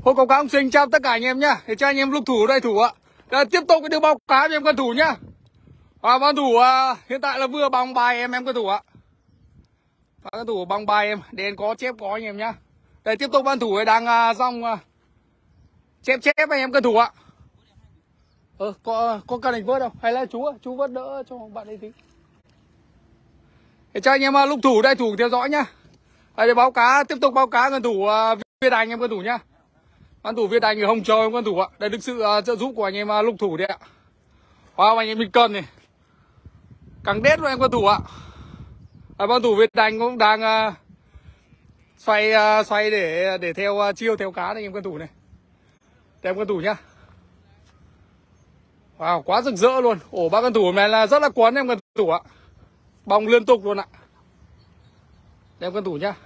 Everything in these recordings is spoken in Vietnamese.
Cô cậu các học sinh chào tất cả anh em nhá. Để cho anh em lúc thủ đây thủ ạ. Để tiếp tục cái đường báo cáo cho em cân thủ nhá. Ban thủ hiện tại là vừa bằng bài em cân thủ ạ. Cân thủ bằng bài em, đèn có chép có anh em nhá. Đây tiếp tục ban thủ đang dòng chép anh em cân thủ ạ. Có cần anh vớt đâu? Hay là chú vớt đỡ cho bạn ấy tí. Để cho anh em lúc thủ đây thủ theo dõi nhá. Đây báo cáo tiếp tục báo cáo cân thủ Việt Anh em cân thủ nhá. Ban thủ Việt Anh ở Hồng Châu em cân thủ ạ. Đây được sự trợ giúp của anh em lúc thủ đấy ạ. Wow, anh em mình cân này. Càng đét luôn em cân thủ ạ. Ban thủ Việt Anh cũng đang xoay để theo chiêu theo cá này em cân thủ này. Để em cân thủ nhá. Wow, quá rực rỡ luôn. Ổ ba cân thủ này là rất là cuốn em cân thủ ạ. Bóng liên tục luôn ạ. Để em cân thủ nhá.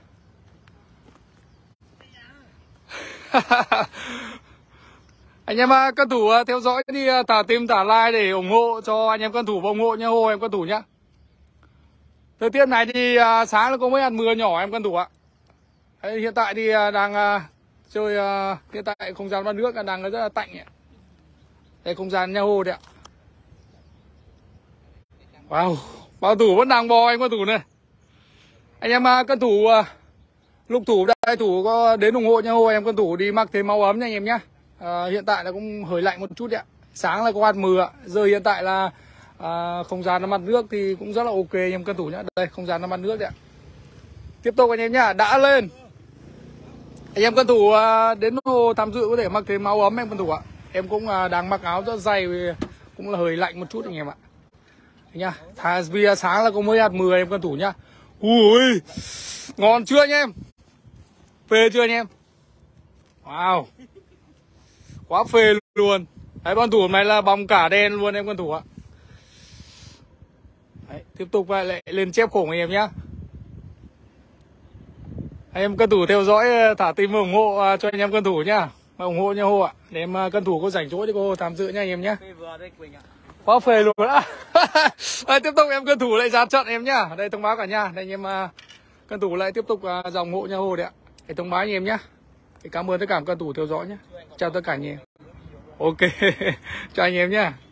Anh em cân thủ theo dõi đi, thả tim thả like để ủng hộ cho anh em cân thủ và ủng hộ nha, hô em cân thủ nhá. Thời tiết này thì sáng nó có mấy hạt mưa nhỏ em cân thủ ạ. Đấy, hiện tại thì đang chơi hiện tại không gian mặt nước đang rất là tạnh ạ. Đây không gian nha hô đấy ạ. Wow, bao thủ vẫn đang bò anh cân thủ này. Anh em cân thủ lúc thủ đây thủ có đến ủng hộ nha hô em cân thủ đi mặc thêm máu ấm nha anh em nhá. Hiện tại là cũng hơi lạnh một chút đấy ạ. Sáng là có hạt mưa ạ. Giờ hiện tại là không gian nó mặt nước thì cũng rất là ok anh em cân thủ nhá. Đây không gian nó mặt nước đấy ạ. Tiếp tục anh em nhá, đã lên. Anh em cân thủ đến hồ tham dự có thể mặc thêm áo ấm em cân thủ ạ. Em cũng đang mặc áo rất dày, cũng là hơi lạnh một chút anh em ạ. Nhá, vì sáng là có mấy hạt mưa em cân thủ nhá. Ui, ngon chưa anh em? Phê chưa anh em? Wow, quá phê luôn. Đấy, ban thủ này là bóng cả đen luôn em cân thủ ạ. Đấy, tiếp tục lại lên chép khủng anh em nhá. Anh em cân thủ theo dõi, thả tim ủng hộ cho anh em cân thủ nhá. Ủng hộ nha hô ạ. Để em cân thủ có rảnh chỗ thì cô tham dự nha anh em nhá. Quá phê luôn á. Tiếp tục em cân thủ lại ra trận em nhá. Đây thông báo cả nhà. Đây anh em cân thủ lại tiếp tục dòng hộ nha hô đấy ạ. Để thông báo anh em nhá. Cảm ơn tất cả cân thủ theo dõi nhé. Chào tất cả anh em. Ok. Chào anh em nhá.